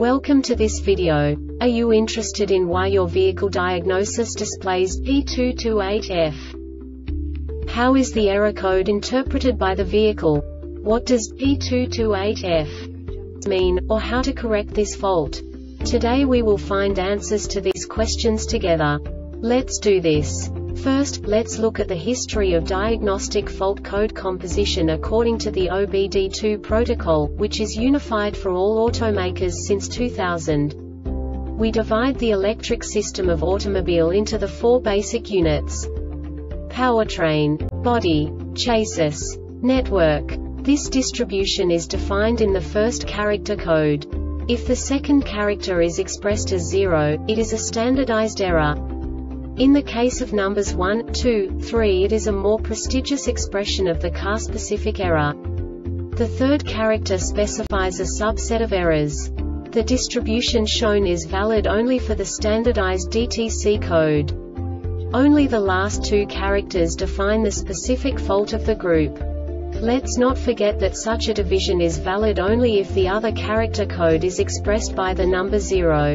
Welcome to this video. Are you interested in why your vehicle diagnosis displays P228F? How is the error code interpreted by the vehicle? What does P228F mean, or how to correct this fault? Today we will find answers to these questions together. Let's do this. First, let's look at the history of diagnostic fault code composition according to the OBD2 protocol, which is unified for all automakers since 2000. We divide the electric system of automobile into the four basic units: powertrain, body, chassis, network. This distribution is defined in the first character code. If the second character is expressed as 0, it is a standardized error. In the case of numbers 1, 2, 3, it is a more prestigious expression of the car-specific error. The third character specifies a subset of errors. The distribution shown is valid only for the standardized DTC code. Only the last two characters define the specific fault of the group. Let's not forget that such a division is valid only if the other character code is expressed by the number 0.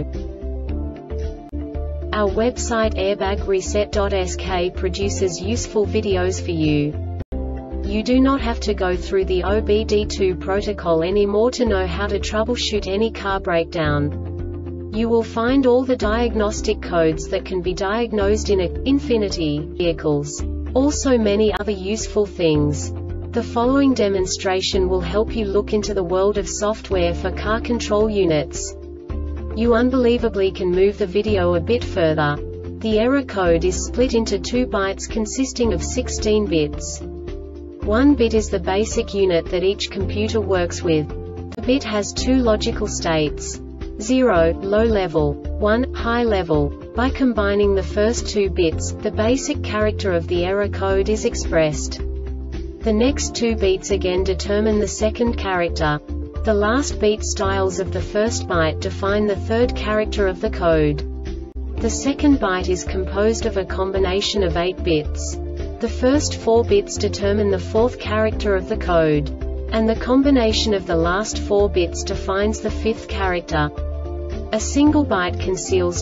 Our website airbagreset.sk produces useful videos for you. You do not have to go through the OBD2 protocol anymore to know how to troubleshoot any car breakdown. You will find all the diagnostic codes that can be diagnosed in Infiniti vehicles. Also many other useful things. The following demonstration will help you look into the world of software for car control units. You unbelievably can move the video a bit further. The error code is split into 2 bytes consisting of 16 bits. 1 bit is the basic unit that each computer works with. The bit has 2 logical states: 0, low level, 1, high level. By combining the first 2 bits, the basic character of the error code is expressed. The next 2 beats again determine the second character. The last beat styles of the first byte define the third character of the code. The second byte is composed of a combination of 8 bits. The first 4 bits determine the fourth character of the code. And the combination of the last 4 bits defines the fifth character. A single byte conceals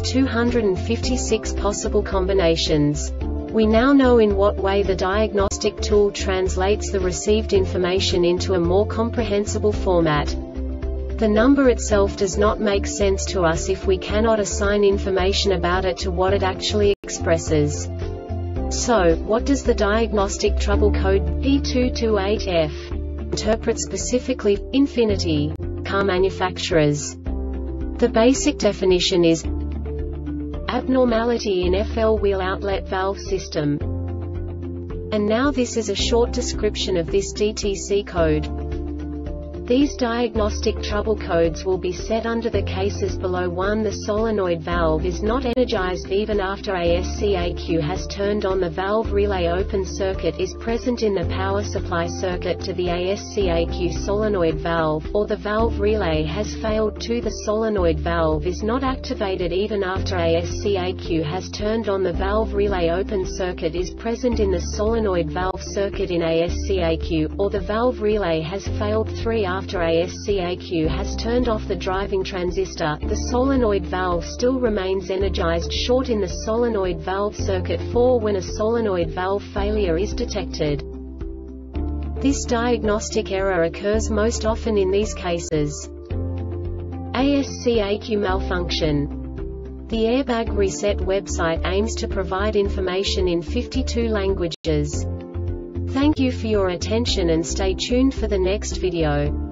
256 possible combinations. We now know in what way the diagnostic tool translates the received information into a more comprehensible format. The number itself does not make sense to us if we cannot assign information about it to what it actually expresses. So, what does the diagnostic trouble code P228F interpret specifically for Infiniti car manufacturers? The basic definition is abnormality in FL wheel outlet valve system. And now this is a short description of this DTC code. These diagnostic trouble codes will be set under the cases below. 1. The solenoid valve is not energized even after ASCAQ has turned on. The valve relay open circuit is present in the power supply circuit to the ASCAQ solenoid valve, or the valve relay has failed. 2. The solenoid valve is not activated even after ASCAQ has turned on. The valve relay open circuit is present in the solenoid valve circuit in ASCAQ, or the valve relay has failed. 3. After ASCAQ has turned off the driving transistor, the solenoid valve still remains energized. Short in the solenoid valve circuit. 4. When a solenoid valve failure is detected, this diagnostic error occurs most often in these cases: ASCAQ malfunction. The Airbag Reset website aims to provide information in 52 languages. Thank you for your attention and stay tuned for the next video.